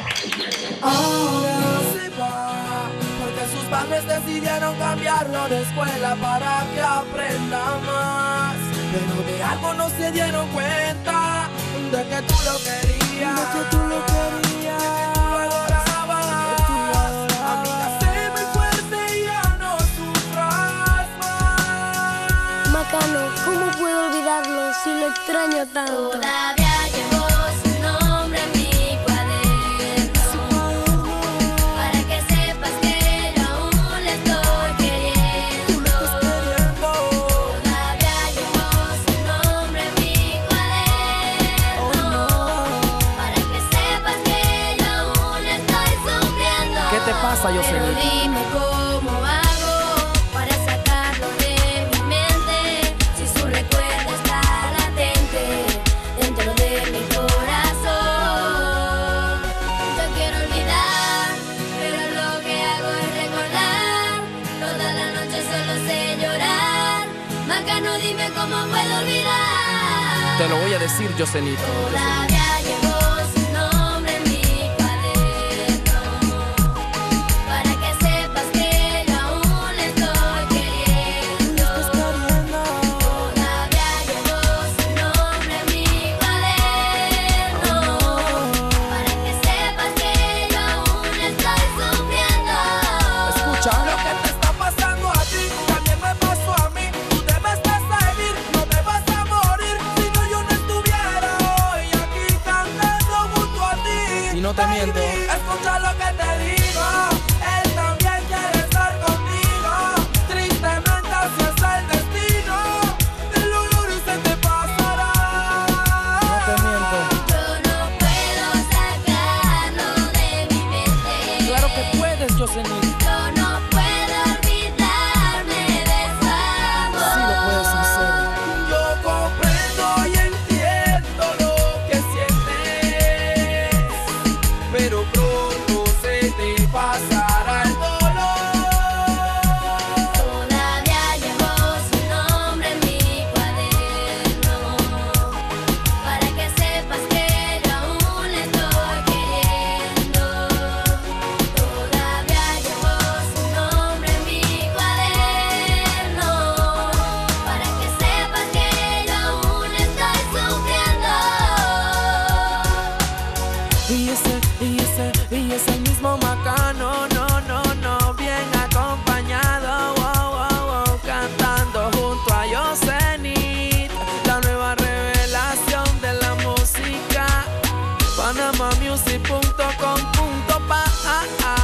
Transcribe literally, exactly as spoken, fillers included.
Ahora se va, porque sus padres decidieron cambiarlo de escuela para que aprenda más. Pero de algo no se dieron cuenta, de que tú lo querías, de que tú lo querías, de que tú lo adorabas, de que tú lo adorabas. Amiga, sé muy fuerte y ya no sufras más. Macano, ¿cómo puedo olvidarlo si lo extraño tanto? Todavía llevo su nombre en mi cuaderno, para que sepas que yo aún le estoy queriendo. Todavía llevo su nombre en mi cuaderno, para que sepas que yo aún le estoy sufriendo. ¿Qué te pasa, Yoselin? Pero dime cómo hago para sacarlo de mi mente, si su recuerdo está latente dentro de mi corazón. Yo quiero olvidar, pero lo que hago es recordar. Toda la noche solo sé llorar. Macano, dime cómo puedo olvidar. Te lo voy a decir, Yoselin. Todavía llevo su nombre en mi cuaderno, para que sepas que yo aún le estoy queriendo. Todavía llevo su nombre en mi cuaderno, para que sepas que yo aún estoy sufriendo. Escucha lo que te está pasando a ti, también me pasó a mí. Tú debes de seguir, no te vas a morir. Si no, yo no estuviera hoy aquí cantando junto a ti. Y no te miento. Escucha lo que te digo, él también quiere estar contigo. Tristemente así es el destino, el dolor y se te pasará. No te miento. Yo no puedo sacarlo de mi mente. Claro que puedes, Yoselin. Yo no puedo olvidarme de su amor. Sí lo puedes hacer. Yo comprendo y entiendo lo que sientes, pero pronto se te pasará el dolor. Todavía llevo su nombre en mi cuaderno, para que sepas que yo aún le estoy queriendo. Todavía llevo su nombre en mi cuaderno, para que sepas que yo aún estoy sufriendo. Y ese, y ese, y ese mismo Macano, no, no, no, bien acompañado, wow, wow, wow, cantando junto a Yoselin, la nueva revelación de la música. Panamamusic punto com punto pa.